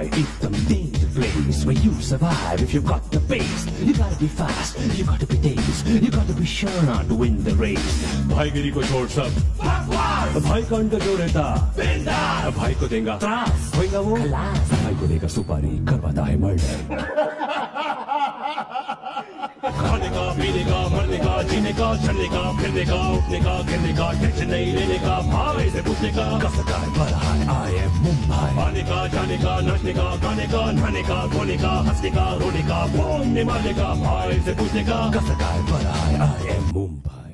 It's a danger place where you survive if you've got the pace. You gotta be fast, you gotta be dazed, you gotta be sure not to win the race. भाईगिरी को छोड़ सब भाई कौन का जोड़ेता भाई को देगा त्रास होएगा वो खलास भाई को देगा सुपारी करवाता है मर्डर खाने का पीने का मरने का जीने का चलने का फिरने का उठने का गिरने का टेंशन नहीं लेने का भाई से पूछने का कब तक है बड़ा है आई एम मुंबई आने का जाने का नाचने का गाने का नहाने का धोने का हंसने का रोने का बोलने मारने का भाई से पूछने का कब तक है बड़ा है आई एम मुंबई